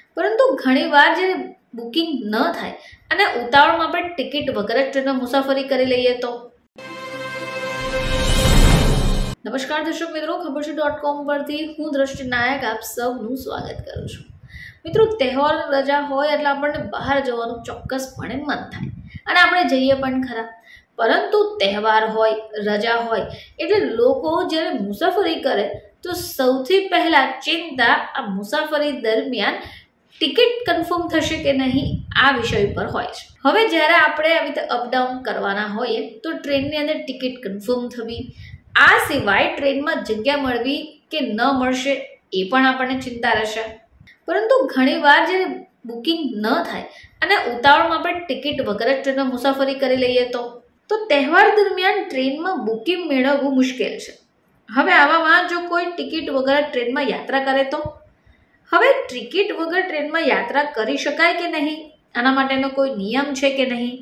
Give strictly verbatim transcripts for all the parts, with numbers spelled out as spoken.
પરંતુ ઘણીવાર જ્યારે બુકિંગ ન થાય અને ઉતાવળમાં આપણે ટિકિટ વગર જ ટ્રેનમાં મુસાફરી કરી લઈએ તો. નમસ્કાર દર્શક મિત્રો, ખબર છે ડોટ કોમ પરથી હું દ્રષ્ટિ નાયક આપ સૌનું સ્વાગત કરું છું. મિત્રો, તહેવાર રજા હોય એટલે આપણને બહાર જવાનું ચોક્કસપણે મન થાય અને આપણે જઈએ પણ ખરા. પરંતુ તહેવાર હોય, રજા હોય એટલે લોકો જ્યારે મુસાફરી કરે તો સૌથી પહેલા ચિંતા આ મુસાફરી દરમિયાન ટિકિટ કન્ફર્મ થશે કે નહીં આ વિષય પર હોય છે. હવે જ્યારે આપણે આવી રીતે અપડાઉન કરવાના હોઈએ તો ટ્રેનની અંદર ટિકિટ કન્ફર્મ થવી, આ સિવાય ટ્રેનમાં જગ્યા મળવી કે ન મળશે એ પણ આપણને ચિંતા રહેશે. પરંતુ ઘણીવાર જ્યારે બુકિંગ ન થાય અને ઉતાવળમાં આપણે ટિકિટ વગર જ ટ્રેનમાં મુસાફરી કરી લઈએ તો તો તહેવાર દરમિયાન ટ્રેનમાં બુકિંગ મેળવવું મુશ્કેલ છે. હવે આવામાં જો કોઈ ટિકિટ વગર ટ્રેનમાં યાત્રા કરે તો હવે ટિકિટ વગર ટ્રેનમાં યાત્રા કરી શકાય કે નહીં, આના માટેનો કોઈ નિયમ છે કે નહીં,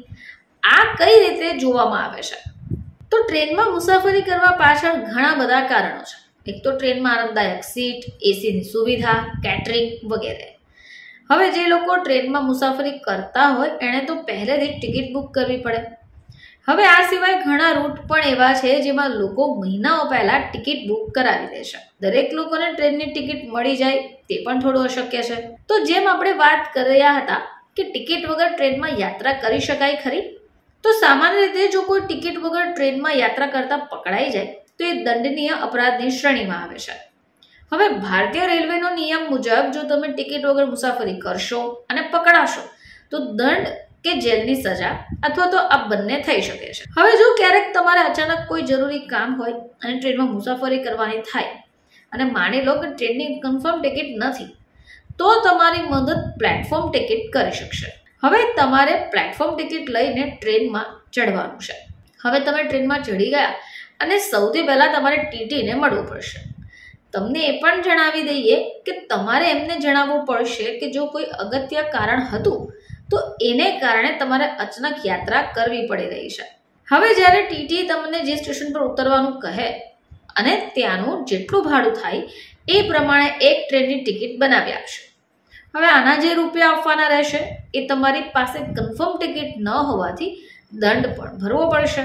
આ કઈ રીતે જોવામાં આવે છે? તો ટ્રેનમાં મુસાફરી કરવા પાછળ ઘણા બધા કારણો છે. એક તો ટ્રેનમાં આરામદાયક સીટ, એસીની સુવિધા, કેટરિંગ વગેરે. હવે જે લોકો ટ્રેનમાં મુસાફરી કરતા હોય એણે તો પહેલેથી જ ટિકિટ બુક કરવી પડે. હવે આ સિવાય ઘણા રૂટ પણ એવા છે જેમાં લોકો મહિનાઓ પહેલા ટિકિટ બુક કરાવી દે છે. દરેક લોકોને ટ્રેનની ટિકિટ મળી જાય તે પણ થોડું અશક્ય છે. તો જેમ આપણે વાત કર્યા હતા કે ટિકિટ વગર ટ્રેનમાં યાત્રા કરી શકાય ખરી, તો સામાન્ય રીતે જો કોઈ ટિકિટ વગર ટ્રેનમાં યાત્રા કરતા પકડાઈ જાય તો એ દંડનીય અપરાધની શ્રેણીમાં આવે છે. હવે ભારતીય રેલવેનો નિયમ મુજબ જો તમે ટિકિટ વગર મુસાફરી કરશો અને પકડાશો તો દંડ કે જેલની સજા અથવા તો આ બંને થઈ શકે છે. હવે જો ક્યારેક તમારે અચાનક કોઈ જરૂરી કામ હોય અને ટ્રેનમાં મુસાફરી કરવાની થાય અને માની લો કે ટ્રેનની કન્ફર્મ ટિકિટ નથી તો તમારી મદદ પ્લેટફોર્મ ટિકિટ કરી શકશે. હવે તમારે પ્લેટફોર્મ ટિકિટ લઈને ટ્રેનમાં ચડવાનું છે. હવે તમે ટ્રેનમાં ચડી ગયા અને સૌથી પહેલાં તમારે ટીટીને મળવું પડશે. તમને એ પણ જણાવી દઈએ કે તમારે એમને જણાવવું પડશે કે જો કોઈ અગત્ય કારણ હતું તો એને કારણે તમારે અચાનક યાત્રા કરવી પડી રહી છે. હવે જ્યારે ટીટી તમને જે સ્ટેશન પર ઉતરવાનું કહે અને ત્યાંનું જેટલું ભાડું થાય એ પ્રમાણે એક ટ્રેનની ટિકિટ બનાવી આપશે. હવે આના જે રૂપિયા આપવાના રહેશે એ તમારી પાસે કન્ફર્મ ટિકિટ ન હોવાથી દંડ પણ ભરવો પડશે.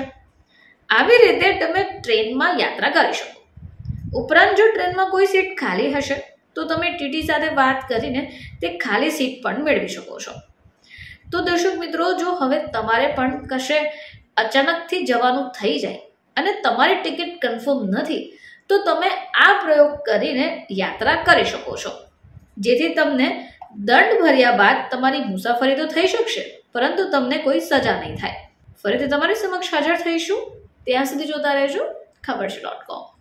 આવી રીતે તમે ટ્રેનમાં યાત્રા કરી શકો. ઉપરાંત જો ટ્રેનમાં કોઈ સીટ ખાલી હશે તો તમે ટીટી સાથે વાત કરીને તે ખાલી સીટ પણ મેળવી શકો છો. તો દર્શક મિત્રો, જો હવે તમારે પણ કશે અચાનકથી જવાનું થઈ જાય અને તમારી ટિકિટ કન્ફર્મ નથી તો તમે આ પ્રયોગ કરીને યાત્રા કરી શકો છો, જેથી તમને દંડ ભર્યા બાદ તમારી મુસાફરી તો થઈ શકશે પરંતુ તમને કોઈ સજા નહીં થાય. ફરીથી તમારી સમક્ષ હાજર થઈશું. ત્યાં સુધી જોતા રહેજો ખબર છે ડોટ કોમ.